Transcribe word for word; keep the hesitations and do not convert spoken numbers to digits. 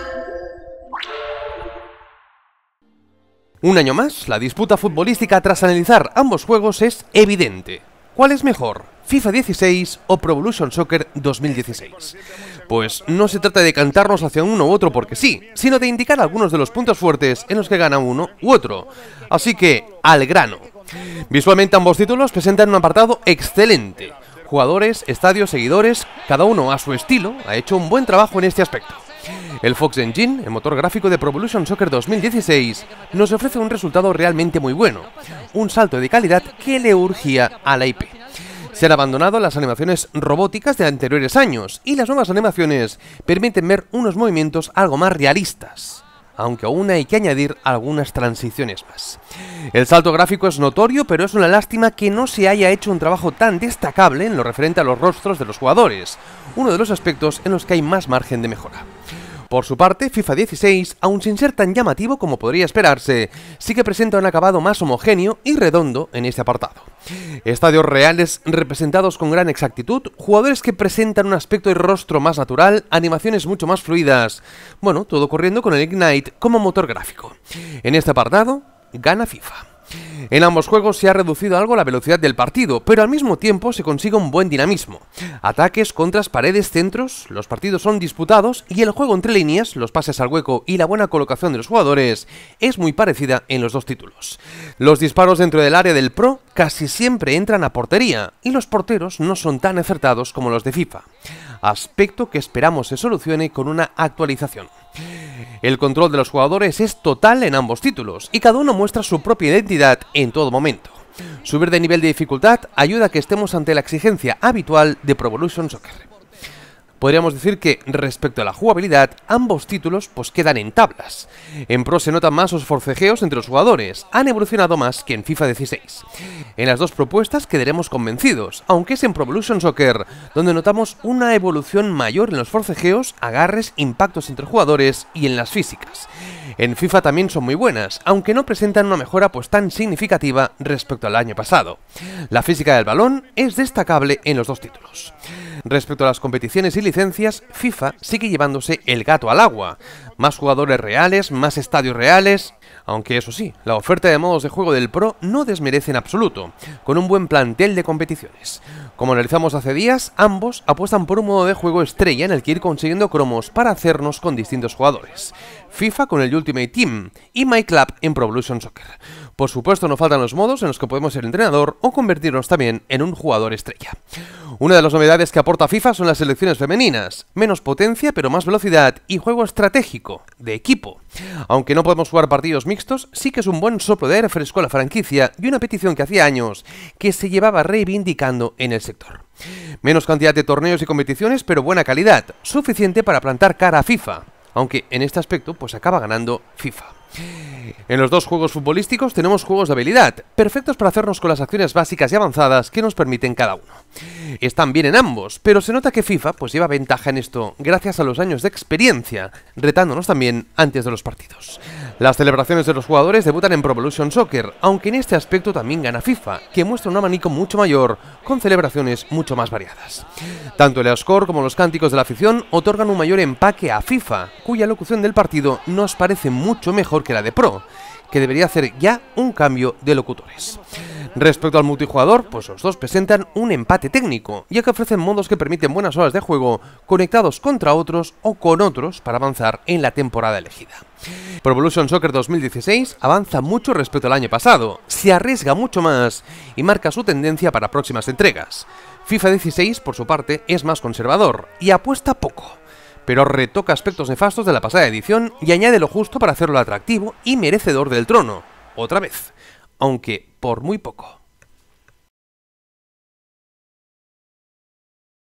Un año más, la disputa futbolística tras analizar ambos juegos es evidente. ¿Cuál es mejor? ¿FIFA dieciséis o Pro Evolution Soccer dos mil dieciséis? Pues no se trata de cantarnos hacia uno u otro porque sí, sino de indicar algunos de los puntos fuertes en los que gana uno u otro. Así que, al grano. Visualmente ambos títulos presentan un apartado excelente. Jugadores, estadios, seguidores, cada uno a su estilo, ha hecho un buen trabajo en este aspecto. El Fox Engine, el motor gráfico de Pro Evolution Soccer dos mil dieciséis, nos ofrece un resultado realmente muy bueno, un salto de calidad que le urgía a la I P. Se han abandonado las animaciones robóticas de anteriores años y las nuevas animaciones permiten ver unos movimientos algo más realistas, aunque aún hay que añadir algunas transiciones más. El salto gráfico es notorio, pero es una lástima que no se haya hecho un trabajo tan destacable en lo referente a los rostros de los jugadores, uno de los aspectos en los que hay más margen de mejora. Por su parte, FIFA dieciséis, aun sin ser tan llamativo como podría esperarse, sí que presenta un acabado más homogéneo y redondo en este apartado. Estadios reales representados con gran exactitud, jugadores que presentan un aspecto y rostro más natural, animaciones mucho más fluidas. Bueno, todo corriendo con el Ignite como motor gráfico. En este apartado, gana FIFA. En ambos juegos se ha reducido algo la velocidad del partido, pero al mismo tiempo se consigue un buen dinamismo. Ataques, contras, paredes, centros, los partidos son disputados y el juego entre líneas, los pases al hueco y la buena colocación de los jugadores es muy parecida en los dos títulos. Los disparos dentro del área del Pro casi siempre entran a portería y los porteros no son tan acertados como los de FIFA, aspecto que esperamos se solucione con una actualización. El control de los jugadores es total en ambos títulos y cada uno muestra su propia identidad en todo momento. Subir de nivel de dificultad ayuda a que estemos ante la exigencia habitual de Pro Evolution Soccer. Podríamos decir que, respecto a la jugabilidad, ambos títulos pues quedan en tablas. En Pro se notan más los forcejeos entre los jugadores, han evolucionado más que en FIFA dieciséis. En las dos propuestas quedaremos convencidos, aunque es en Pro Evolution Soccer donde notamos una evolución mayor en los forcejeos, agarres, impactos entre jugadores y en las físicas. En FIFA también son muy buenas, aunque no presentan una mejora pues tan significativa respecto al año pasado. La física del balón es destacable en los dos títulos. Respecto a las competiciones y licencias, FIFA sigue llevándose el gato al agua. Más jugadores reales, más estadios reales, aunque eso sí, la oferta de modos de juego del Pro no desmerece en absoluto, con un buen plantel de competiciones. Como analizamos hace días, ambos apuestan por un modo de juego estrella en el que ir consiguiendo cromos para hacernos con distintos jugadores. FIFA con el Ultimate Team y MyClub en Pro Evolution Soccer. Por supuesto no faltan los modos en los que podemos ser entrenador o convertirnos también en un jugador estrella. Una de las novedades que aporta FIFA son las selecciones femeninas, menos potencia pero más velocidad y juego estratégico, de equipo. Aunque no podemos jugar partidos mixtos, sí que es un buen soplo de aire fresco a la franquicia y una petición que hacía años que se llevaba reivindicando en el sector. Menos cantidad de torneos y competiciones pero buena calidad, suficiente para plantar cara a FIFA, aunque en este aspecto pues acaba ganando FIFA. En los dos juegos futbolísticos tenemos juegos de habilidad, perfectos para hacernos con las acciones básicas y avanzadas que nos permiten cada uno. Están bien en ambos, pero se nota que FIFA pues lleva ventaja en esto gracias a los años de experiencia, retándonos también antes de los partidos. Las celebraciones de los jugadores debutan en Pro Evolution Soccer, aunque en este aspecto también gana FIFA, que muestra un abanico mucho mayor, con celebraciones mucho más variadas. Tanto el score como los cánticos de la afición otorgan un mayor empaque a FIFA, cuya locución del partido nos parece mucho mejor que la de Pro, que debería hacer ya un cambio de locutores. Respecto al multijugador, pues los dos presentan un empate técnico, ya que ofrecen modos que permiten buenas horas de juego conectados contra otros o con otros para avanzar en la temporada elegida. Pro Evolution Soccer dos mil dieciséis avanza mucho respecto al año pasado, se arriesga mucho más y marca su tendencia para próximas entregas. FIFA dieciséis, por su parte, es más conservador y apuesta poco, pero retoca aspectos nefastos de la pasada edición y añade lo justo para hacerlo atractivo y merecedor del trono, otra vez, aunque por muy poco.